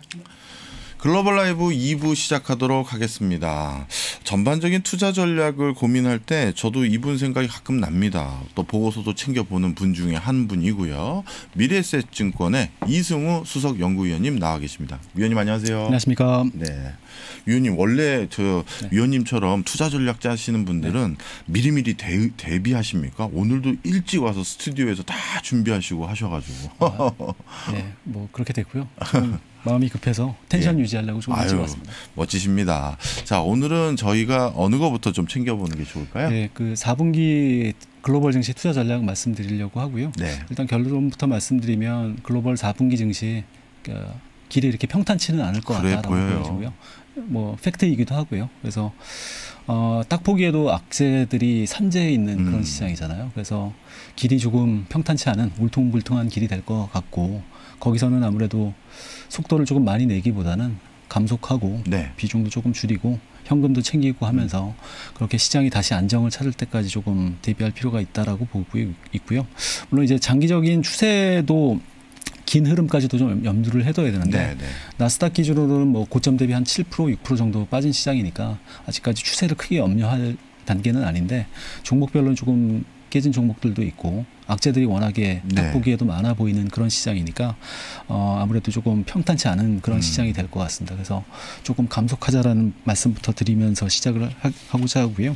글로벌 라이브 2부 시작하도록 하겠습니다. 전반적인 투자 전략을 고민할 때 저도 이분 생각이 가끔 납니다. 또 보고서도 챙겨보는 분 중에 한 분이고요. 미래에셋증권의 이승우 수석 연구위원님 나와 계십니다. 위원님 안녕하세요. 안녕하십니까. 네. 위원님 원래 위원님처럼 투자 전략 짜시는 분들은 미리미리 대비하십니까? 오늘도 일찍 와서 스튜디오에서 다 준비하시고 하셔가지고. 네, 뭐 그렇게 됐고요. 마음이 급해서 텐션 유지하려고 좀 일찍 왔습니다. 멋지십니다. 자, 오늘은 저희가 어느 거부터 좀 챙겨보는 게 좋을까요? 네, 그 4분기 글로벌 증시 투자 전략 말씀드리려고 하고요. 네. 일단 결론부터 말씀드리면 글로벌 4분기 증시 길이 이렇게 평탄치는 않을 것 같다라고 보여지고요. 뭐 팩트이기도 하고요. 그래서 딱 보기에도 악재들이 산재해 있는 그런 시장이잖아요. 그래서 길이 조금 평탄치 않은 울퉁불퉁한 길이 될 것 같고, 거기서는 아무래도 속도를 조금 많이 내기보다는 감속하고 네. 비중도 조금 줄이고 현금도 챙기고 하면서 그렇게 시장이 다시 안정을 찾을 때까지 조금 대비할 필요가 있다라고 보고 있고요. 물론 이제 장기적인 추세도 긴 흐름까지도 좀 염두를 해둬야 되는데, 나스닥 기준으로는 뭐 고점 대비 한 7%, 6% 정도 빠진 시장이니까 아직까지 추세를 크게 염려할 단계는 아닌데, 종목별로는 조금 깨진 종목들도 있고 악재들이 워낙에 딱 보기에도 많아 보이는 그런 시장이니까 아무래도 조금 평탄치 않은 그런 시장이 될 것 같습니다. 그래서 조금 감속하자라는 말씀부터 드리면서 시작을 하고자 하고요.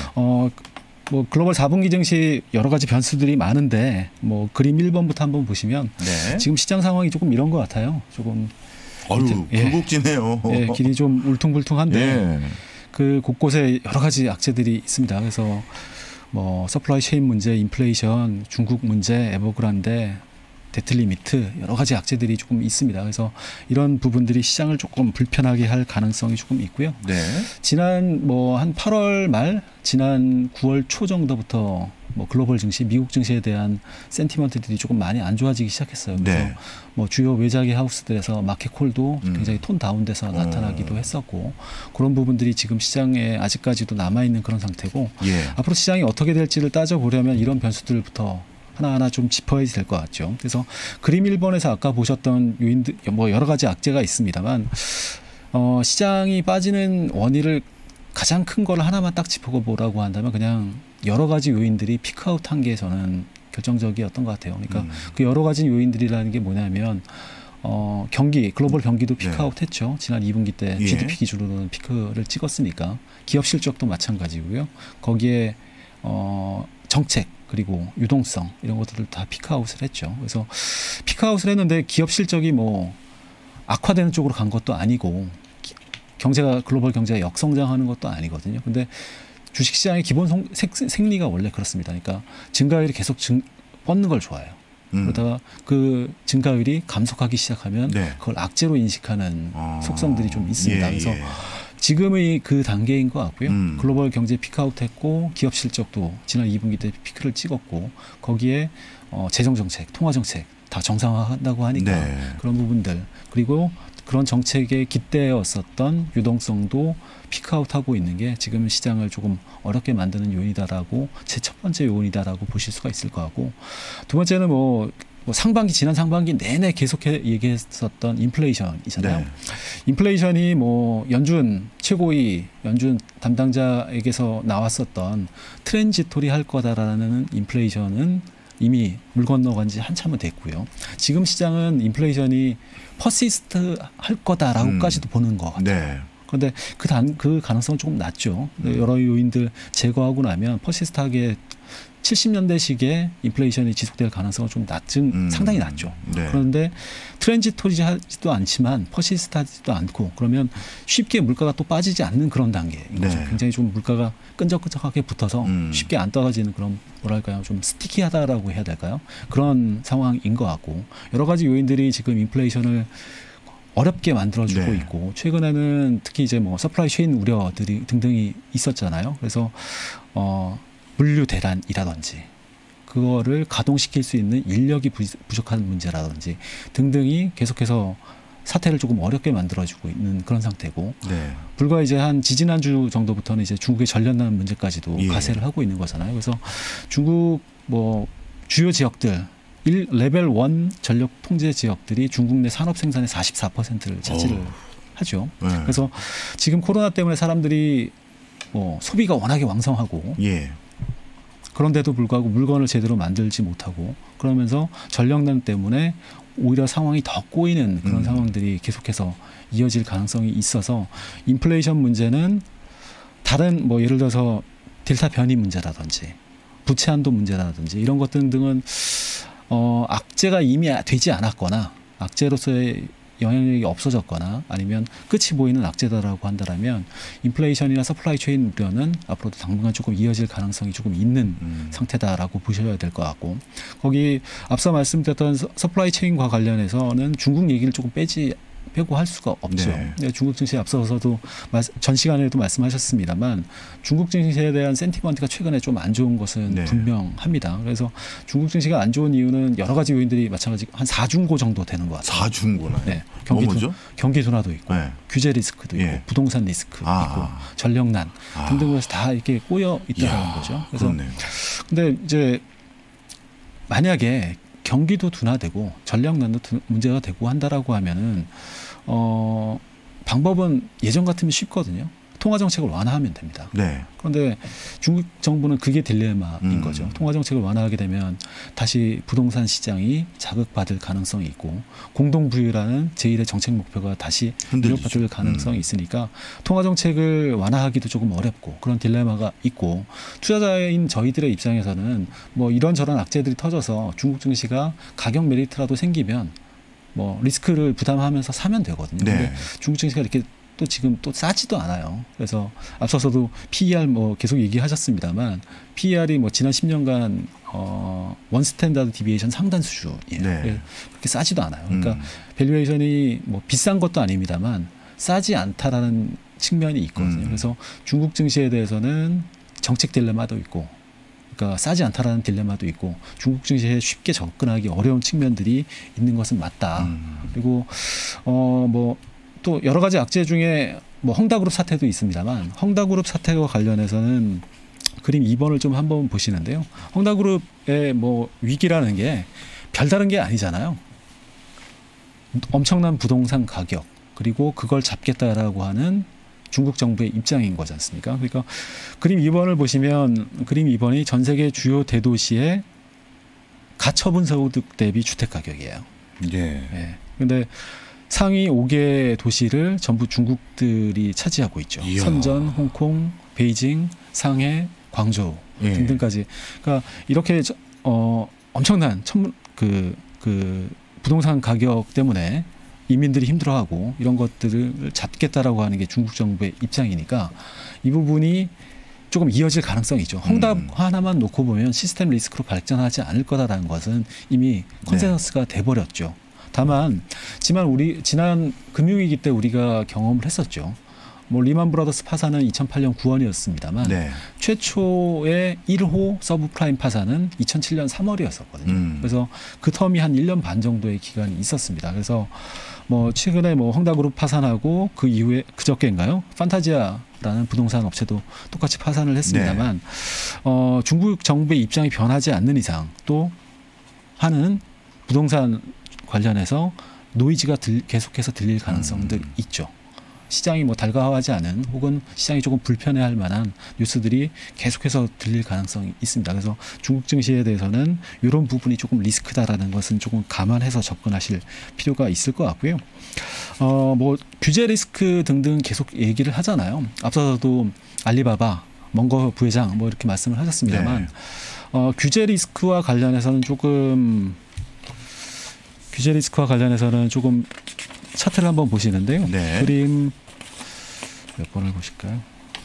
뭐 글로벌 4분기 증시 여러 가지 변수들이 많은데, 뭐 그림 1번부터 한번 보시면 지금 시장 상황이 조금 이런 것 같아요. 조금 굴곡지네요. 길이 좀 울퉁불퉁한데 그 곳곳에 여러 가지 악재들이 있습니다. 그래서 뭐 서플라이 체인 문제, 인플레이션, 중국 문제, 에버그란데, 데트 리미트, 여러 가지 악재들이 조금 있습니다. 그래서 이런 부분들이 시장을 조금 불편하게 할 가능성이 조금 있고요. 지난 뭐 한 8월 말, 지난 9월 초 정도부터 뭐 글로벌 증시, 미국 증시에 대한 센티먼트들이 조금 많이 안 좋아지기 시작했어요. 그래서 뭐 주요 외자기 하우스들에서 마켓콜도 굉장히 톤 다운돼서 나타나기도 했었고, 그런 부분들이 지금 시장에 아직까지도 남아있는 그런 상태고, 앞으로 시장이 어떻게 될지를 따져보려면 이런 변수들부터 하나하나 좀 짚어야 될 것 같죠. 그래서 그림 1번에서 아까 보셨던 요인들, 뭐 여러 가지 악재가 있습니다만, 시장이 빠지는 원인을 가장 큰 걸 하나만 딱 짚어보라고 한다면 그냥 여러 가지 요인들이 피크아웃 한 게 저는 결정적이었던 것 같아요. 그러니까 그 여러 가지 요인들이라는 게 뭐냐면, 경기, 글로벌 경기도 피크아웃 했죠. 지난 2분기 때 GDP 기준으로는 피크를 찍었으니까. 기업 실적도 마찬가지고요. 거기에 정책, 그리고 유동성, 이런 것들을 다 피크아웃을 했죠. 그래서 피크아웃을 했는데 기업 실적이 뭐 악화되는 쪽으로 간 것도 아니고, 경제가, 글로벌 경제가 역성장하는 것도 아니거든요. 근데 주식시장의 기본 생리가 원래 그렇습니다. 그러니까 증가율이 계속 뻗는 걸 좋아해요. 그러다가 그 증가율이 감속하기 시작하면 그걸 악재로 인식하는 속성들이 좀 있습니다. 그래서 지금의 그 단계인 것 같고요. 글로벌 경제 피크아웃 했고, 기업 실적도 지난 2분기 때 피크를 찍었고, 거기에 재정정책, 통화정책 다 정상화한다고 하니까 그런 부분들, 그리고 그런 정책에 깃대었었던 유동성도 피크아웃하고 있는 게 지금 시장을 조금 어렵게 만드는 요인이다라고, 제 첫 번째 요인이다라고 보실 수가 있을 것 같고, 두 번째는 뭐 상반기, 지난 상반기 내내 계속해 얘기했었던 인플레이션이잖아요. 인플레이션이 뭐 연준 담당자에게서 나왔었던 트랜지토리 할 거다라는 인플레이션은 이미 물 건너간 지 한참은 됐고요. 지금 시장은 인플레이션이 퍼시스트 할 거다라고까지도 보는 것 같아요. 그런데 그 가능성은 조금 낮죠. 여러 요인들 제거하고 나면 퍼시스트하게 70년대식의 인플레이션이 지속될 가능성은 좀 상당히 낮죠. 그런데 트랜지토리하지도 않지만 퍼시스트하지도 않고, 그러면 쉽게 물가가 또 빠지지 않는 그런 단계인 거죠. 굉장히 좀 물가가 끈적끈적하게 붙어서 쉽게 안 떨어지는 그런, 뭐랄까요, 좀 스티키하다라고 해야 될까요? 그런 상황인 것 같고, 여러 가지 요인들이 지금 인플레이션을 어렵게 만들어주고 있고, 최근에는 특히 이제 뭐 서플라이 체인 우려들이 등등이 있었잖아요. 그래서 물류 대란이라든지, 그거를 가동시킬 수 있는 인력이 부족한 문제라든지 등등이 계속해서 사태를 조금 어렵게 만들어주고 있는 그런 상태고, 불과 이제 한 지지난주 정도부터는 이제 중국의 전련난 문제까지도 가세를 하고 있는 거잖아요. 그래서 중국 뭐 주요 지역들 레벨 1 전력 통제 지역들이 중국 내 산업 생산의 44%를 차지를 하죠. 네. 그래서 지금 코로나 때문에 사람들이 뭐 소비가 워낙에 왕성하고 예. 그런데도 불구하고 물건을 제대로 만들지 못하고 그러면서 전력난 때문에 오히려 상황이 더 꼬이는 그런 상황들이 계속해서 이어질 가능성이 있어서 인플레이션 문제는 다른 뭐 예를 들어서 델타 변이 문제라든지 부채 한도 문제라든지 이런 것들 등은 악재가 이미 되지 않았거나 악재로서의 영향력이 없어졌거나 아니면 끝이 보이는 악재다라고 한다면 인플레이션이나 서플라이 체인 우려는 앞으로도 당분간 조금 이어질 가능성이 조금 있는 상태다라고 보셔야 될 것 같고 거기 앞서 말씀드렸던 서플라이 체인과 관련해서는 중국 얘기를 조금 빼고 할 수가 없죠. 네. 중국 증시에 앞서서도 전 시간에도 말씀하셨습니다만 중국 증시에 대한 센티먼트가 최근에 좀 안 좋은 것은 네. 분명합니다. 그래서 중국 증시가 안 좋은 이유는 여러 가지 요인들이 마찬가지 한 4중고 정도 되는 것 같아요. 4중고나요? 네. 경기 둔화도 있고 네. 규제 리스크도 있고 예. 부동산 리스크 있고 전력난 등등에서 다 이렇게 꼬여 있다는 거죠. 그래서 그렇네요. 근데 이제 만약에 경기도 둔화되고 전력난도 문제가 되고 한다라고 하면은 방법은 예전 같으면 쉽거든요. 통화 정책을 완화하면 됩니다. 네. 그런데 중국 정부는 그게 딜레마인 거죠. 통화 정책을 완화하게 되면 다시 부동산 시장이 자극받을 가능성이 있고 공동 부유라는 제1의 정책 목표가 다시 위협받을 가능성이 있으니까 통화 정책을 완화하기도 조금 어렵고 그런 딜레마가 있고 투자자인 저희들의 입장에서는 뭐 이런저런 악재들이 터져서 중국 증시가 가격 메리트라도 생기면 뭐 리스크를 부담하면서 사면 되거든요. 네. 근데 중국 증시가 이렇게 또 지금 또 싸지도 않아요. 그래서 앞서서도 PER 뭐 계속 얘기하셨습니다만 PER이 뭐 지난 10년간 원 스탠다드 디비에이션 상단 수준이에요. 네. 그렇게 싸지도 않아요. 그러니까 밸류에이션이 뭐 비싼 것도 아닙니다만 싸지 않다라는 측면이 있거든요. 그래서 중국 증시에 대해서는 정책 딜레마도 있고 그러니까 싸지 않다라는 딜레마도 있고 중국 증시에 쉽게 접근하기 어려운 측면들이 있는 것은 맞다. 그리고 뭐 또 여러 가지 악재 중에 뭐 헝다그룹 사태도 있습니다만 헝다그룹 사태와 관련해서는 그림 2번을 좀 한번 보시는데요. 헝다그룹의 뭐 위기라는 게 별다른 게 아니잖아요. 엄청난 부동산 가격 그리고 그걸 잡겠다라고 하는 중국 정부의 입장인 거지 않습니까? 그러니까 그림 2번을 보시면 그림 2번이 전 세계 주요 대도시의 가처분 소득 대비 주택 가격이에요. 예. 근데 상위 5개 도시를 전부 중국들이 차지하고 있죠. 이야. 선전, 홍콩, 베이징, 상해, 광저우 등등까지. 그러니까 이렇게 엄청난 그 부동산 가격 때문에 이민들이 힘들어하고 이런 것들을 잡겠다라고 하는 게 중국 정부의 입장이니까 이 부분이 조금 이어질 가능성이 있죠. 헝다 하나만 놓고 보면 시스템 리스크로 발전하지 않을 거다라는 것은 이미 컨센서스가 돼버렸죠. 다만 지난 금융위기 때 우리가 경험을 했었죠. 뭐 리만 브라더스 파산은 2008년 9월이었습니다만 최초의 1호 서브프라임 파산은 2007년 3월이었었거든요. 그래서 그 텀이 한 1년 반 정도의 기간이 있었습니다. 그래서 뭐 최근에 뭐 헝다그룹 파산하고 그 이후에 그저께인가요? 판타지아라는 부동산 업체도 똑같이 파산을 했습니다만 중국 정부의 입장이 변하지 않는 이상 또 하는 부동산 관련해서 노이즈가 계속해서 들릴 가능성들 있죠. 시장이 뭐 달가워하지 않은 혹은 시장이 조금 불편해할 만한 뉴스들이 계속해서 들릴 가능성이 있습니다. 그래서 중국 증시에 대해서는 이런 부분이 조금 리스크다라는 것은 조금 감안해서 접근하실 필요가 있을 것 같고요. 뭐 규제 리스크 등등 계속 얘기를 하잖아요. 앞서서도 알리바바, 멍거 부회장 뭐 이렇게 말씀을 하셨습니다만 규제 리스크와 관련해서는 조금 차트를 한번 보시는데요. 그림 몇 번을 보실까요?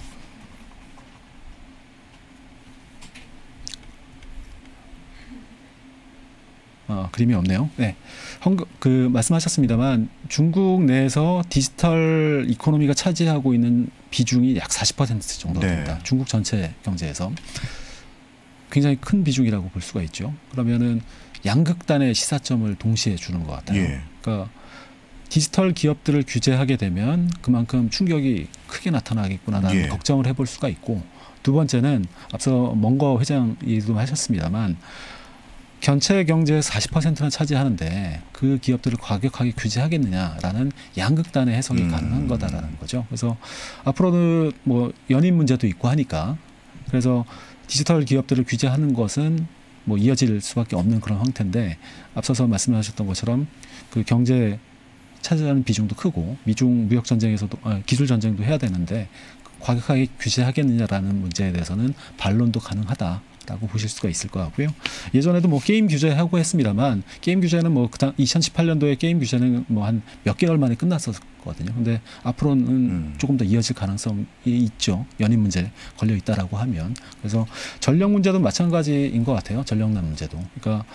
그림이 없네요. 네. 말씀하셨습니다만 중국 내에서 디지털 이코노미가 차지하고 있는 비중이 약 40% 정도 됩니다. 중국 전체 경제에서 굉장히 큰 비중이라고 볼 수가 있죠. 그러면은 양극단의 시사점을 동시에 주는 것 같아요. 그러니까 디지털 기업들을 규제하게 되면 그만큼 충격이 크게 나타나겠구나라는 걱정을 해볼 수가 있고 두 번째는 앞서 멍거 회장이도 하셨습니다만 전체 경제의 40%는 차지하는데 그 기업들을 과격하게 규제하겠느냐라는 양극단의 해석이 가능한 거다라는 거죠. 그래서 앞으로는 뭐 연임 문제도 있고 하니까 그래서 디지털 기업들을 규제하는 것은 뭐 이어질 수밖에 없는 그런 형태인데 앞서서 말씀하셨던 것처럼 그 경제 차지하는 비중도 크고 미중 무역 전쟁에서도 기술 전쟁도 해야 되는데 과격하게 규제하겠느냐라는 문제에 대해서는 반론도 가능하다라고 보실 수가 있을 것 같고요. 예전에도 뭐 게임 규제하고 했습니다만 게임 규제는 뭐 2018년도에 게임 규제는 뭐 한 몇 개월 만에 끝났었거든요. 근데 앞으로는 조금 더 이어질 가능성이 있죠. 연임 문제 걸려 있다라고 하면. 그래서 전력 문제도 마찬가지인 것 같아요. 전력난 문제도. 그러니까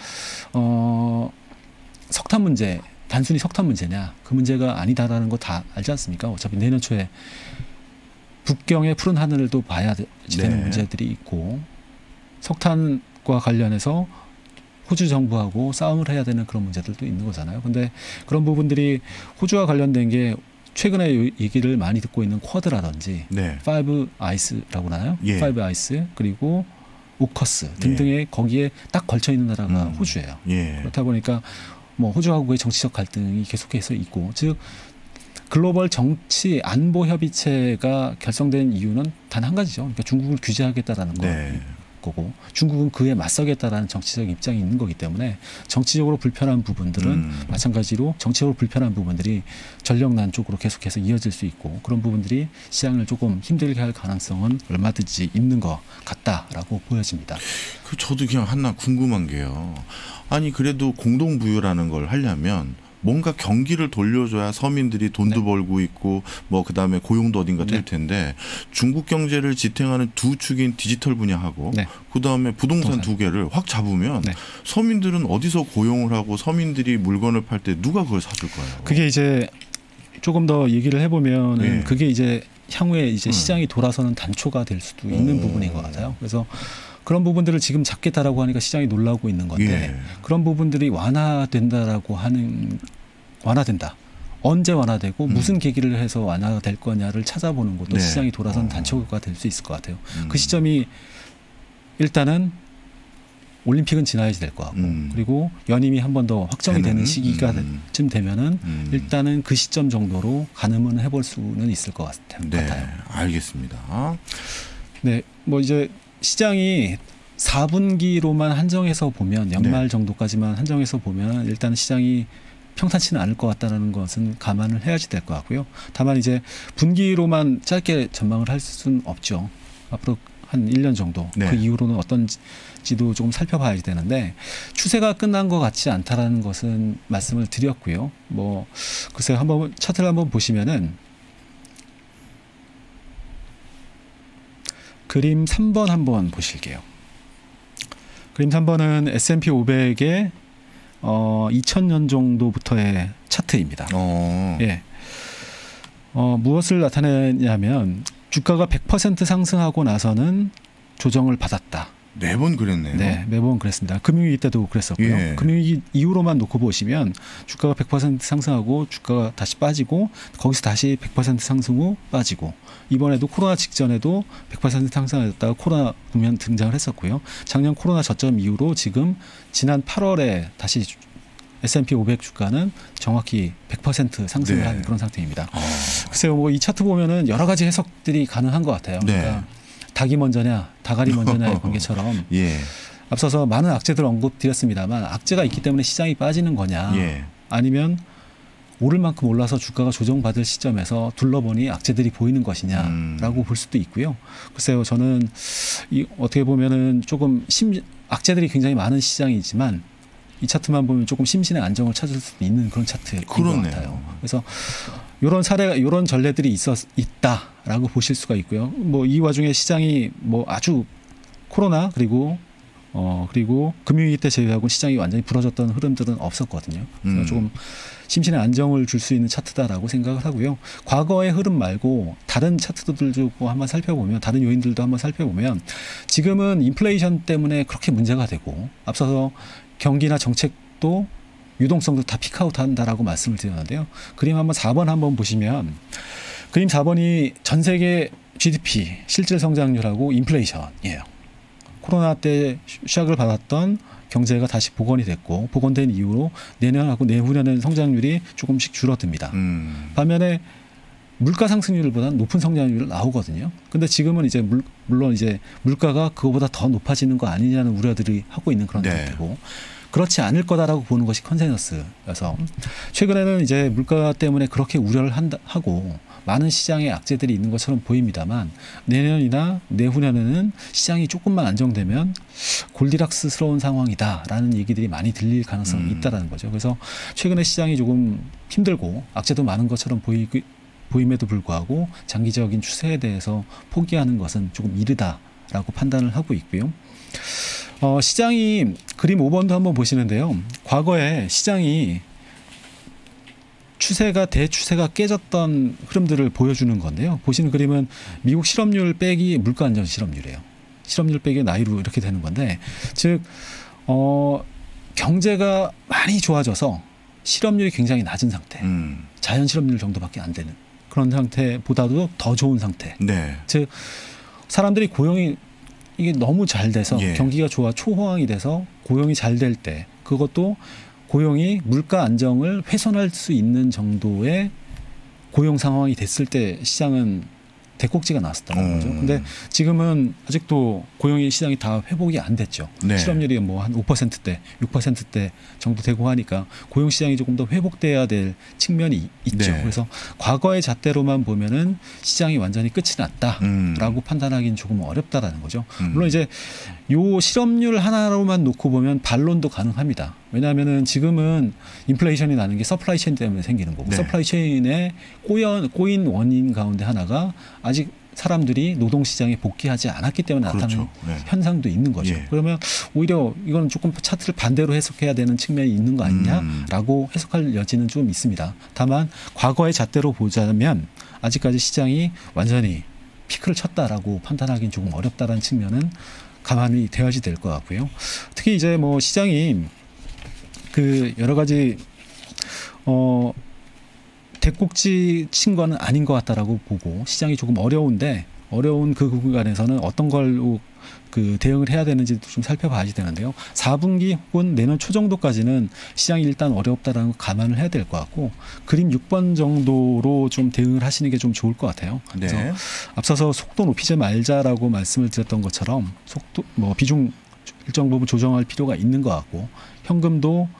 석탄 문제 단순히 석탄 문제냐 그 문제가 아니다라는 거 다 알지 않습니까? 어차피 내년 초에 북경의 푸른 하늘도 봐야 되는 문제들이 있고 석탄과 관련해서 호주 정부하고 싸움을 해야 되는 그런 문제들도 있는 거잖아요. 근데 그런 부분들이 호주와 관련된 게 최근에 얘기를 많이 듣고 있는 쿼드라든지 파이브 아이스라고 하나요? 파이브 아이스 그리고 오커스 등등의 거기에 딱 걸쳐 있는 나라가 호주예요. 그렇다 보니까 뭐 호주하고의 정치적 갈등이 계속해서 있고 즉 글로벌 정치 안보 협의체가 결성된 이유는 단 한 가지죠. 그러니까 중국을 규제하겠다라는 거고 중국은 그에 맞서겠다라는 정치적 입장이 있는 거기 때문에 정치적으로 불편한 부분들은 마찬가지로 정치적으로 불편한 부분들이 전력난 쪽으로 계속해서 이어질 수 있고 그런 부분들이 시장을 조금 힘들게 할 가능성은 얼마든지 있는 것 같다라고 보여집니다. 그 저도 그냥 하나 궁금한 게요. 아니 그래도 공동부유라는 걸 하려면 뭔가 경기를 돌려줘야 서민들이 돈도 벌고 있고 뭐 그다음에 고용도 어딘가 될 텐데 중국 경제를 지탱하는 두 축인 디지털 분야하고 그다음에 부동산 두 개를 확 잡으면 서민들은 어디서 고용을 하고 서민들이 물건을 팔 때 누가 그걸 사줄 거예요? 그게 이제 조금 더 얘기를 해보면 그게 이제 향후에 이제 시장이 돌아서는 단초가 될 수도 있는 부분인 것 같아요. 그래서 그런 부분들을 지금 잡겠다라고 하니까 시장이 놀라고 있는 건데 그런 부분들이 완화된다라고 하는 완화된다. 언제 완화되고 무슨 계기를 해서 완화될 거냐를 찾아보는 것도 시장이 돌아서는 단초가 될 수 있을 것 같아요. 그 시점이 일단은 올림픽은 지나야지 될 것 같고 그리고 연임이 한 번 더 확정이 되는 시기가 쯤 되면은 일단은 그 시점 정도로 가늠은 해볼 수는 있을 것 같아요. 알겠습니다. 네, 뭐 이제 시장이 4분기로만 한정해서 보면 연말 정도까지만 한정해서 보면 일단 시장이 평탄치는 않을 것 같다는 것은 감안을 해야지 될 것 같고요. 다만 이제 분기로만 짧게 전망을 할 수는 없죠. 앞으로 한 1년 정도 그 이후로는 어떤지도 조금 살펴봐야 되는데 추세가 끝난 것 같지 않다라는 것은 말씀을 드렸고요. 뭐 글쎄요, 한번 차트를 한번 보시면은 그림 3번 한번 보실게요. 그림 3번은 S&P 500의 2000년 정도부터의 차트입니다. 무엇을 나타내냐면 주가가 100% 상승하고 나서는 조정을 받았다. 매번 그랬네요. 네, 매번 그랬습니다. 금융위기 때도 그랬었고요. 금융위기 이후로만 놓고 보시면 주가가 100% 상승하고 주가가 다시 빠지고 거기서 다시 100% 상승 후 빠지고 이번에도 코로나 직전에도 100% 상승했다가 코로나 국면 등장을 했었고요. 작년 코로나 저점 이후로 지금 지난 8월에 다시 S&P 500 주가는 정확히 100% 상승을 한 그런 상태입니다. 글쎄요, 뭐 이 차트 보면은 여러 가지 해석들이 가능한 것 같아요. 그러니까 닭이 먼저냐, 다갈이 먼저냐의 관계처럼 앞서서 많은 악재들 언급드렸습니다만 악재가 있기 때문에 시장이 빠지는 거냐, 아니면 오를 만큼 올라서 주가가 조정받을 시점에서 둘러보니 악재들이 보이는 것이냐라고 볼 수도 있고요. 글쎄요, 저는 어떻게 보면은 조금 악재들이 굉장히 많은 시장이지만 이 차트만 보면 조금 심신의 안정을 찾을 수 있는 그런 차트인 것 같아요. 그래서 이런 사례가, 이런 전례들이 있다라고 보실 수가 있고요. 뭐 이 와중에 시장이 뭐 아주 코로나 그리고 금융위기 때 제외하고 시장이 완전히 부러졌던 흐름들은 없었거든요. 그래서 조금 심신의 안정을 줄 수 있는 차트다라고 생각을 하고요. 과거의 흐름 말고 다른 차트들도 한번 살펴보면, 다른 요인들도 한번 살펴보면 지금은 인플레이션 때문에 그렇게 문제가 되고 앞서서 경기나 정책도 유동성도 다 피크아웃 한다라고 말씀을 드렸는데요. 그림 한번 4번 한번 보시면 그림 4번이 전 세계 GDP 실질 성장률하고 인플레이션이에요. 코로나 때 샥을 받았던 경제가 다시 복원이 됐고 복원된 이후로 내년하고 내후년에는 성장률이 조금씩 줄어듭니다. 반면에 물가 상승률보다는 높은 성장률이 나오거든요. 근데 지금은 이제 물론 이제 물가가 그거보다 더 높아지는 거 아니냐는 우려들이 하고 있는 그런 상태고 그렇지 않을 거다라고 보는 것이 컨센서스여서 최근에는 이제 물가 때문에 그렇게 우려를 하고 많은 시장에 악재들이 있는 것처럼 보입니다만 내년이나 내후년에는 시장이 조금만 안정되면 골디락스스러운 상황이다라는 얘기들이 많이 들릴 가능성이 있다라는 거죠. 그래서 최근에 시장이 조금 힘들고 악재도 많은 것처럼 보임에도 불구하고 장기적인 추세에 대해서 포기하는 것은 조금 이르다라고 판단을 하고 있고요. 시장이 그림 5번도 한번 보시는데요. 과거에 시장이 대추세가 깨졌던 흐름들을 보여주는 건데요. 보시는 그림은 미국 실업률 빼기 물가 안정 실업률이에요. 실업률 빼기 나이로 이렇게 되는 건데 즉 경제가 많이 좋아져서 실업률이 굉장히 낮은 상태, 자연 실업률 정도밖에 안 되는 그런 상태보다도 더 좋은 상태. 즉 사람들이 고용이 이게 너무 잘 돼서 경기가 좋아 초호황이 돼서 고용이 잘 될 때 그것도 고용이 물가 안정을 훼손할 수 있는 정도의 고용 상황이 됐을 때 시장은 대꼭지가 나왔었다는 거죠. 근데 지금은 아직도 고용이 시장이 다 회복이 안 됐죠. 실업률이 뭐 한 5%대, 6%대 정도 되고 하니까 고용 시장이 조금 더 회복돼야 될 측면이 있죠. 그래서 과거의 잣대로만 보면은 시장이 완전히 끝이 났다라고 판단하기는 조금 어렵다라는 거죠. 물론 이제 요 실업률 하나로만 놓고 보면 반론도 가능합니다. 왜냐하면은 지금은 인플레이션이 나는 게 서플라이 체인 때문에 생기는 거고 서플라이 체인에 꼬인 원인 가운데 하나가 아직 사람들이 노동시장에 복귀하지 않았기 때문에 나타나는 현상도 있는 거죠. 그러면 오히려 이건 조금 차트를 반대로 해석해야 되는 측면이 있는 거 아니냐라고 해석할 여지는 좀 있습니다. 다만 과거의 잣대로 보자면 아직까지 시장이 완전히 피크를 쳤다라고 판단하기는 조금 어렵다라는 측면은 감안이 되어야지 될 것 같고요. 특히 이제 뭐 시장이 그 여러 가지 대꼭지 친 거는 아닌 것 같다라고 보고 시장이 조금 어려운 그 구간에서는 어떤 걸로 그 대응을 해야 되는지 좀 살펴봐야지 되는데요. 4분기 혹은 내년 초 정도까지는 시장이 일단 어렵다라는 거 감안을 해야 될 것 같고 그림 6번 정도로 좀 대응을 하시는 게 좀 좋을 것 같아요. 그래서 앞서서 속도 높이지 말자라고 말씀을 드렸던 것처럼 속도 뭐 비중 일정 부분 조정할 필요가 있는 것 같고 현금도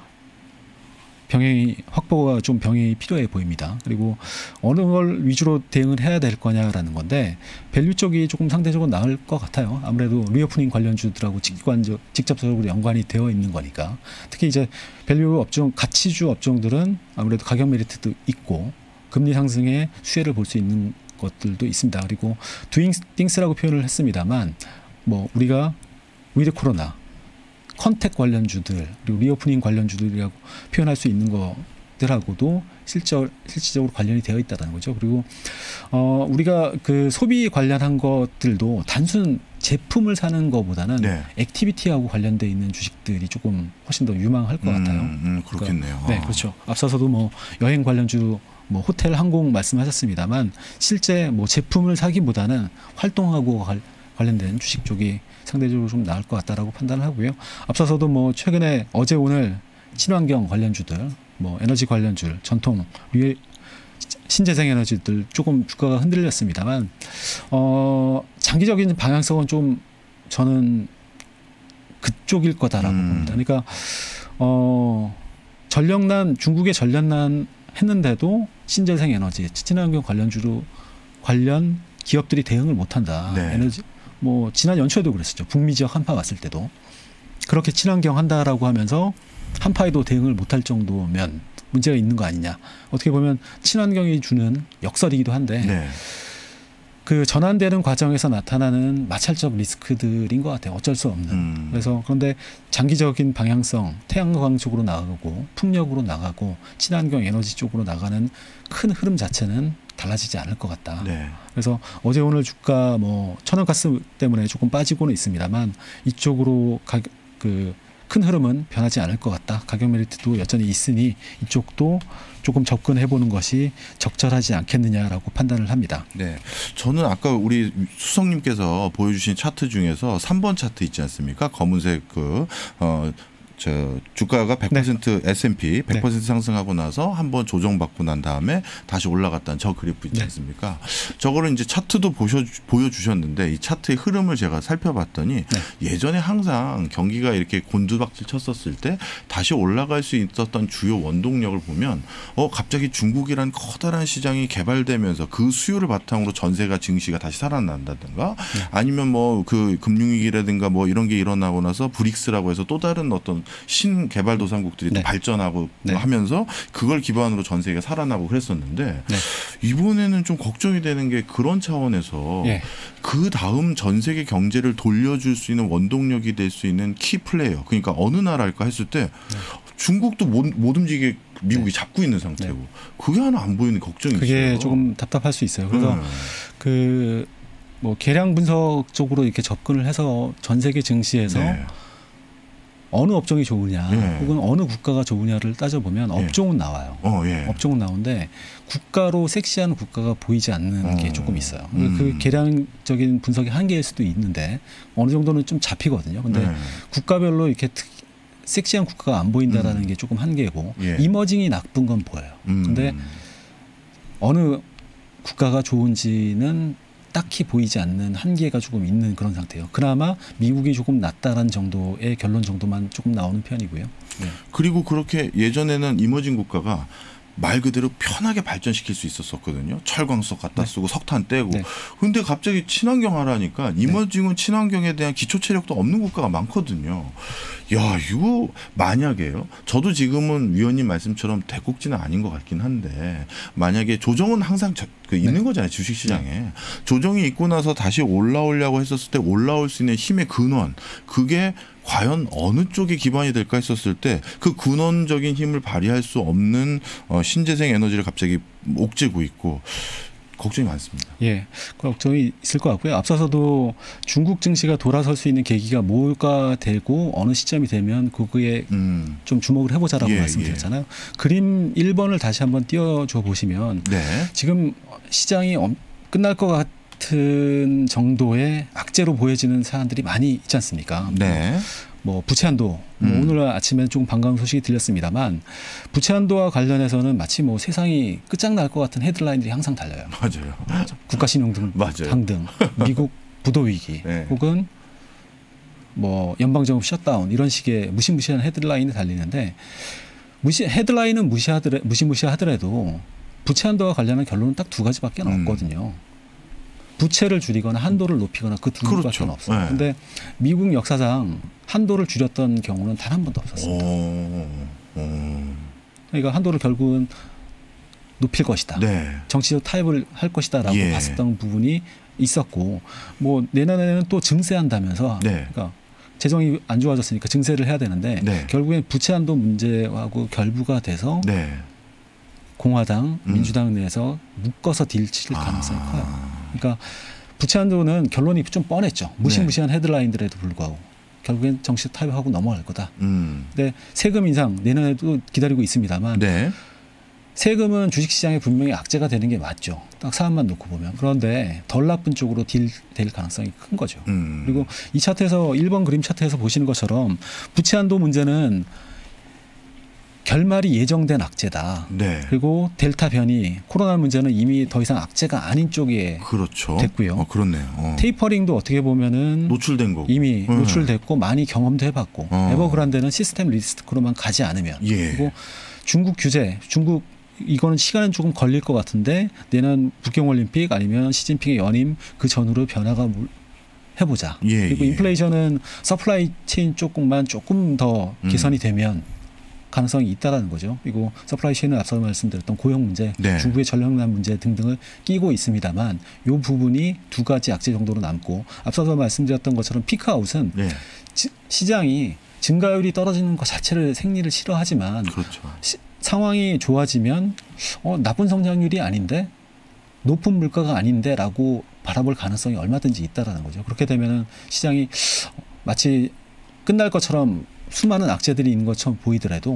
확보가 좀 병행이 필요해 보입니다. 그리고 어느 걸 위주로 대응을 해야 될 거냐라는 건데 밸류 쪽이 조금 상대적으로 나을 것 같아요. 아무래도 리오프닝 관련주들하고 직접적으로 연관이 되어 있는 거니까. 특히 이제 밸류 업종, 가치주 업종들은 아무래도 가격 메리트도 있고 금리 상승의 수혜를 볼 수 있는 것들도 있습니다. 그리고 doing things라고 표현을 했습니다만 뭐 우리가 위드 코로나 컨택 관련주들 그리고 리오프닝 관련주들이라고 표현할 수 있는 것들하고도 실질적으로 관련이 되어 있다는 거죠. 그리고 우리가 그 소비 관련한 것들도 단순 제품을 사는 것보다는 액티비티하고 관련돼 있는 주식들이 조금 훨씬 더 유망할 것 같아요. 그렇겠네요. 네, 그렇죠. 앞서서도 뭐 여행 관련주 뭐 호텔, 항공 말씀하셨습니다만 실제 뭐 제품을 사기보다는 활동하고 관련된 주식 쪽이 상대적으로 좀 나을 것 같다라고 판단을 하고요. 앞서서도 뭐 최근에 어제 오늘 친환경 관련주들, 뭐 에너지 관련주, 전통 신재생 에너지들 조금 주가가 흔들렸습니다만 장기적인 방향성은 좀 저는 그쪽일 거다라고 봅니다. 그러니까 중국의 전력난 했는데도 신재생 에너지, 친환경 관련 기업들이 대응을 못한다. 에너지 뭐 지난 연초에도 그랬었죠. 북미 지역 한파 왔을 때도 그렇게 친환경 한다라고 하면서 한파에도 대응을 못할 정도면 문제가 있는 거 아니냐. 어떻게 보면 친환경이 주는 역설이기도 한데 그 전환되는 과정에서 나타나는 마찰적 리스크들인 것 같아요. 어쩔 수 없는. 그래서 그런데 장기적인 방향성, 태양광 쪽으로 나가고 풍력으로 나가고 친환경 에너지 쪽으로 나가는 큰 흐름 자체는 달라지지 않을 것 같다. 그래서 어제 오늘 주가 뭐 천연가스 때문에 조금 빠지고는 있습니다만 이쪽으로 그 큰 흐름은 변하지 않을 것 같다. 가격 메리트도 여전히 있으니 이쪽도 조금 접근해 보는 것이 적절하지 않겠느냐라고 판단을 합니다. 저는 아까 우리 수석님께서 보여주신 차트 중에서 3번 차트 있지 않습니까? 검은색 주가가 100% S&P 100% 상승하고 나서 한번 조정받고 난 다음에 다시 올라갔다는 저 그래프 있지 않습니까? 저거를 이제 차트도 보여주셨는데 이 차트의 흐름을 제가 살펴봤더니 예전에 항상 경기가 이렇게 곤두박질 쳤었을 때 다시 올라갈 수 있었던 주요 원동력을 보면 갑자기 중국이란 커다란 시장이 개발되면서 그 수요를 바탕으로 전세가 증시가 다시 살아난다든가 아니면 뭐 그 금융위기라든가 뭐 이런 게 일어나고 나서 브릭스라고 해서 또 다른 어떤 신개발도상국들이 또 발전하고 하면서 그걸 기반으로 전 세계가 살아나고 그랬었는데 이번에는 좀 걱정이 되는 게 그런 차원에서 그 다음 전 세계 경제를 돌려줄 수 있는 원동력이 될 수 있는 키 플레이어 그러니까 어느 나라일까 했을 때 중국도 못 움직이게 미국이 잡고 있는 상태고 그게 하나 안 보이는 걱정이 있어요. 그게 조금 답답할 수 있어요. 그래서 뭐 계량 분석 쪽으로 이렇게 접근을 해서 전 세계 증시에서 어느 업종이 좋으냐 혹은 어느 국가가 좋으냐를 따져보면 업종은 나와요. 업종은 나오는데 국가로 섹시한 국가가 보이지 않는 게 조금 있어요. 그 계량적인 분석의 한계일 수도 있는데 어느 정도는 좀 잡히거든요. 근데 국가별로 이렇게 섹시한 국가가 안 보인다라는 게 조금 한계고 이머징이 나쁜 건 보여요. 근데 어느 국가가 좋은지는 딱히 보이지 않는 한계가 조금 있는 그런 상태예요. 그나마 미국이 조금 낫다라는 정도의 결론 정도만 조금 나오는 편이고요. 그리고 그렇게 예전에는 이머징 국가가 말 그대로 편하게 발전시킬 수 있었거든요. 철광석 갖다 쓰고 석탄 떼고. 근데 갑자기 친환경 하라니까 이머징은 친환경에 대한 기초 체력도 없는 국가가 많거든요. 야, 이거 만약에요. 저도 지금은 위원님 말씀처럼 대국지는 아닌 것 같긴 한데 만약에 조정은 항상 있는 거잖아요. 주식시장에. 조정이 있고 나서 다시 올라오려고 했었을 때 올라올 수 있는 힘의 근원. 그게 과연 어느 쪽에 기반이 될까 했었을 때 그 근원적인 힘을 발휘할 수 없는 신재생 에너지를 갑자기 옥죄고 있고 걱정이 많습니다. 걱정이 있을 것 같고요. 앞서서도 중국 증시가 돌아설 수 있는 계기가 뭐가 되고 어느 시점이 되면 그거에 좀 주목을 해보자라고 말씀드렸잖아요. 그림 1번을 다시 한번 띄워줘 보시면 지금 시장이 끝날 것 같은 정도의 악재로 보여지는 사안들이 많이 있지 않습니까? 뭐 부채한도 오늘 아침에 좀 반가운 소식이 들렸습니다만 부채한도와 관련해서는 마치 뭐 세상이 끝장날 것 같은 헤드라인들이 항상 달려요. 맞아요. 국가신용등 당등, 미국 부도 위기 혹은 뭐 연방정부 셧다운 이런 식의 무시무시한 헤드라인이 달리는데 헤드라인은 무시무시하더라도 부채한도와 관련한 결론은 딱 두 가지밖에 없거든요. 부채를 줄이거나 한도를 높이거나 그 두 가지밖에 없어요. 그런데 미국 역사상 한도를 줄였던 경우는 단 한 번도 없었습니다. 그러니까 한도를 결국은 높일 것이다. 정치적 타협을 할 것이다라고 봤었던 부분이 있었고 뭐 내년에는 또 증세한다면서 그러니까 재정이 안 좋아졌으니까 증세를 해야 되는데 결국엔 부채 한도 문제하고 결부가 돼서 공화당, 민주당 내에서 묶어서 딜칠 가능성이 커요. 그러니까 부채 한도는 결론이 좀 뻔했죠. 무시무시한 헤드라인들에도 불구하고 결국엔 정치적 타협하고 넘어갈 거다. 근데 세금 인상 내년에도 기다리고 있습니다만 세금은 주식시장에 분명히 악재가 되는 게 맞죠. 딱 사안만 놓고 보면. 그런데 덜 나쁜 쪽으로 될 가능성이 큰 거죠. 그리고 이 차트에서 1번 그림 차트에서 보시는 것처럼 부채 한도 문제는 결말이 예정된 악재다. 그리고 델타 변이 코로나 문제는 이미 더 이상 악재가 아닌 쪽에 됐고요. 그렇네요. 테이퍼링도 어떻게 보면은 노출된 거고 이미 노출됐고 많이 경험도 해봤고 에버그란데는 시스템 리스크로만 가지 않으면 그리고 중국 규제, 이거는 시간은 조금 걸릴 것 같은데 내년 북경올림픽 아니면 시진핑의 연임 그 전후로 변화가 해보자. 그리고 인플레이션은 서플라이 체인 조금 더 개선이 되면 가능성이 있다라는 거죠. 그리고 서플라이 체인은 앞서 말씀드렸던 고용 문제, 중국의 전력난 문제 등등을 끼고 있습니다만 이 부분이 두 가지 악재 정도로 남고 앞서서 말씀드렸던 것처럼 피크아웃은 시장이 증가율이 떨어지는 것 자체를 생리를 싫어하지만 상황이 좋아지면 나쁜 성장률이 아닌데 높은 물가가 아닌데라고 바라볼 가능성이 얼마든지 있다라는 거죠. 그렇게 되면 시장이 마치 끝날 것처럼 수많은 악재들이 있는 것처럼 보이더라도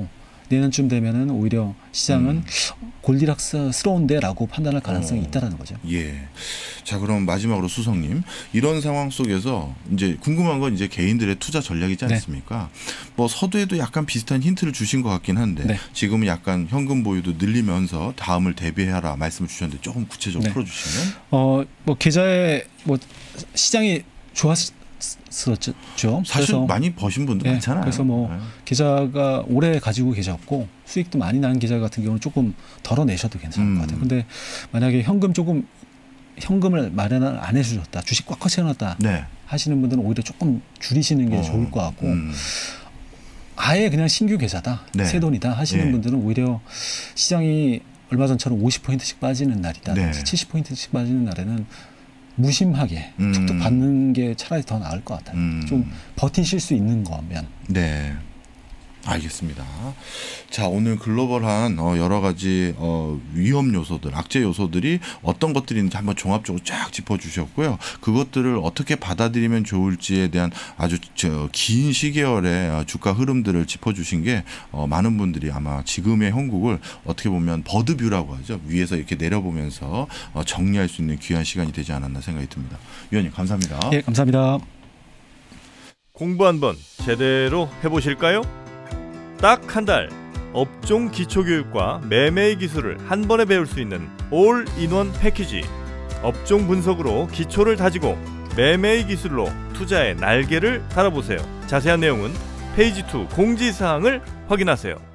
내년쯤 되면은 오히려 시장은 골디락스스러운데라고 판단할 가능성이 있다라는 거죠. 예. 자, 그럼 마지막으로 수석님, 이런 상황 속에서 이제 궁금한 건 이제 개인들의 투자 전략이지 않습니까? 뭐 서두에도 약간 비슷한 힌트를 주신 것 같긴 한데 지금은 약간 현금 보유도 늘리면서 다음을 대비해라 말씀을 주셨는데 조금 구체적으로 풀어주시면. 뭐 계좌에 뭐 시장이 좋았었죠. 사실 그래서 많이 버신 분도 많잖아요. 그래서 뭐 계좌가 오래 가지고 계셨고 수익도 많이 나는 계좌 같은 경우는 조금 덜어내셔도 괜찮을 것 같아요. 근데 만약에 현금을 마련을 안 해주셨다, 주식 꽉꽉 채워놨다 하시는 분들은 오히려 조금 줄이시는 게 좋을 것 같고 아예 그냥 신규 계좌다, 새 돈이다 하시는 분들은 오히려 시장이 얼마 전처럼 50%씩 빠지는 날이다, 70%씩 빠지는 날에는 무심하게 툭툭 받는 게 차라리 더 나을 것 같아요. 좀 버티실 수 있는 거면. 네. 알겠습니다. 자, 오늘 글로벌한 여러 가지 위험 요소들, 악재 요소들이 어떤 것들이 있는지 한번 종합적으로 쫙 짚어주셨고요. 그것들을 어떻게 받아들이면 좋을지에 대한 아주 긴 시계열의 주가 흐름들을 짚어주신 게 많은 분들이 아마 지금의 형국을 어떻게 보면 버드뷰라고 하죠. 위에서 이렇게 내려보면서 정리할 수 있는 귀한 시간이 되지 않았나 생각이 듭니다. 위원님 감사합니다. 예, 감사합니다. 공부 한번 제대로 해보실까요? 딱 한 달 업종 기초교육과 매매의 기술을 한 번에 배울 수 있는 올인원 패키지. 업종 분석으로 기초를 다지고 매매의 기술로 투자의 날개를 달아보세요. 자세한 내용은 페이지 2 공지사항을 확인하세요.